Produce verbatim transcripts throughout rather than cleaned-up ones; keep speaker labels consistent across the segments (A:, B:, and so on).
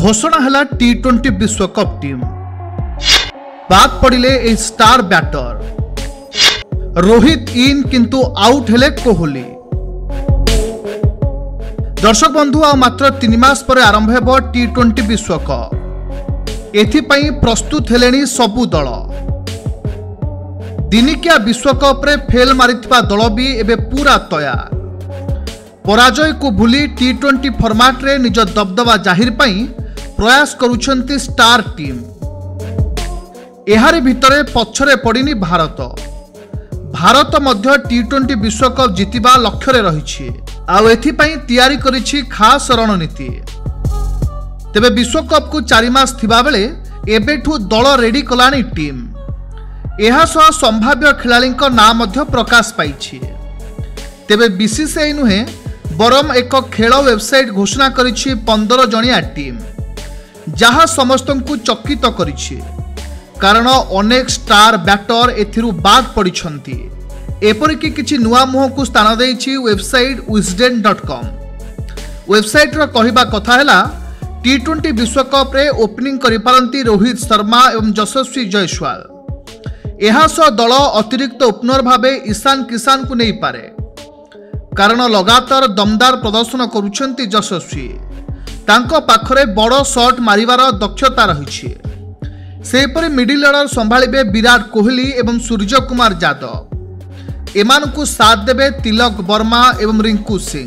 A: घोषणा है T twenty विश्वकप टीम बाद पड़िले ए स्टार बैटर रोहित इन किंतु आउट हेले कोहली। दर्शक बंधु आ मात्र तीन मास पर आरंभ हेबो टी ट्वेंटी विश्वकप। एथिपाई प्रस्तुत हेलेनी सबु दल। दिनिकिया विश्वकप रे फेल मारिथिबा दल भी एबे पूरा तैयार। पराजय को भूली टी ट्वेंटी फॉर्मेट रे निज दबदबा जाहिर पई प्रयास करुछंती स्टार टीम। एहारे भितरे पछरे पड़िनी भारत। भारत मध्य टी ट्वेंटी विश्वकप जितिबा लक्ष्य रे रहिछि आउ एथिपाई तैयारी करिछि खास रणनीति। तेबे विश्वकप को चारि मास थिबा बेले एबेठु दल रेडी कलानी टीम। एहा सह संभाव्य खिलाड़ीक नाम मध्य प्रकाश पाइछि। तेबे बीसीसीआई नुहे बरम एक खेल वेबसाइट घोषणा करिछि पंद्रह जणिया टीम, जहाँ समस्तंकु चकित करिछि कारण अनेक स्टार बैटर एथिरु बाद पड़िछंती। एपरिकी किछि नुआ मुह को स्थान देइछि website Wisden dot com. Website रो कहिबा कथा हैला टी ट्वेंटी विश्वकप रे ओपनिंग करि पारंती रोहित शर्मा एवं यशस्वी जायसवाल। एहा सह दल अतिरिक्त ओपनर भाबे ईशान किसान को नहीं पारे कारण लगातार दमदार प्रदर्शन करुछंती यशस्वी। तांको पाखरे बड़ शॉट मारिबार दक्षता रहिछि। सेपरि मिडिल ऑर्डर संभाळिबे विराट कोहली एवं सूर्य कुमार यादव। एमानकु साथ देबे तिलक वर्मा एवं रिंकू सिंह।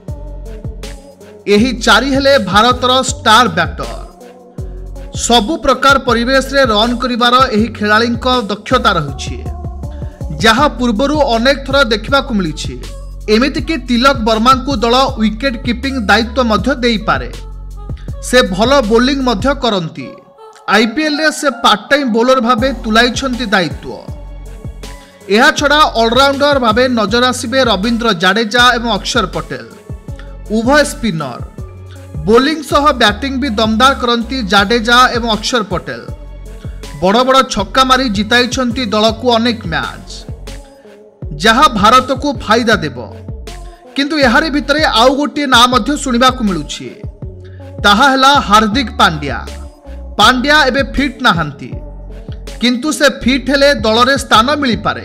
A: एही चारि हेले भारतर स्टार बैटर। सबु प्रकार परिवेश रे रन करिबार एही खेलाड़ीक दक्षता रहिछि, जहाँ पूर्वरु अनेक थर देखा मिली। एमितिकी तिलक वर्मा को दल विकेट कीपिंग दायित्व मध्य देई पारे। से भल बोलिंग मध्य करंती। आईपीएल रे से पार्ट टाइम बॉलर भाबे तुलाइछंती दायित्व। एहा छड़ा ऑलराउंडर भाबे नजर आसिबे रविंद्र जाडेजा एवं अक्षर पटेल। उभय स्पिनर। बोलिंग सह बैटिंग भी दमदार करंती जाडेजा एवं अक्षर पटेल। बड़ बड़ छक्का मारी जिताइछंती दल को अनेक मैच, जहाँ भारत को फायदा देव। किंतु एहारे भितरे आउ गोटे नाम मध्य सुनिबा को मिलुछि, ताहा हैला हार्दिक पांड्या। पांड्या एबे फिट नाहांती, किंतु से फिट हेले दल रे स्थान मिली पारे।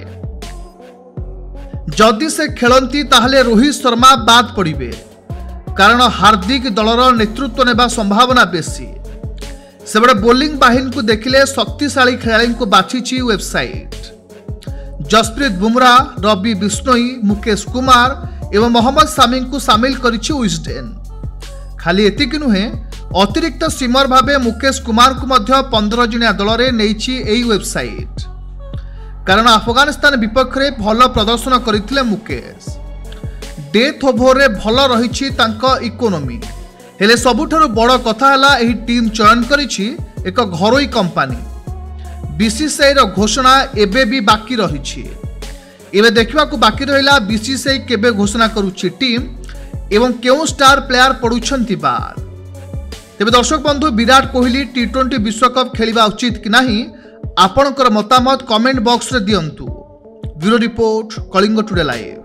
A: जदि से खेलंती ताहले रोहित शर्मा बाद पड़िबे कारण हार्दिक दलर नेतृत्व नेबा संभावना बेसी। सेबडे बोलिंग बाहिनी को देखिले शक्तिशाली खिलाड़ी को बाछिछि वेबसाइट। जसप्रीत बुमराह, रवि बिश्नोई, मुकेश कुमार एवं मोहम्मद सामी को सामिल करिछि विजडेन। खाली एतिक नुहे अतिरिक्त स्विमर भाबे मुकेश कुमार को मध्य पंद्रह जणिया दल रे नेइछि एई वेबसाइट कारण अफगानिस्तान विपक्ष रे भल प्रदर्शन करिथिले मुकेश। डेथ ओभर रे भल रहिछि तांको इकोनोमी। हेले सबुठारु बड़ कथा हैला एही टीम चयन करिछि एक घरोई कंपनी। बीसीसीआई रो घोषणा एबे भी बाकी रहिछि। एबे देखिबा को बाकी रहिला बीसीसीआई केबे घोषणा करूछि टीम एवं केउ स्टार प्लेयर पडुछंती बाद। तेबे दर्शक बंधु विराट कोहली टी ट्वेंटी विश्वकप खेलिबा उचित कि नाही आपणकर मतामत कमेंट बॉक्स रे दियंतु। Bureau report Kalinga today live.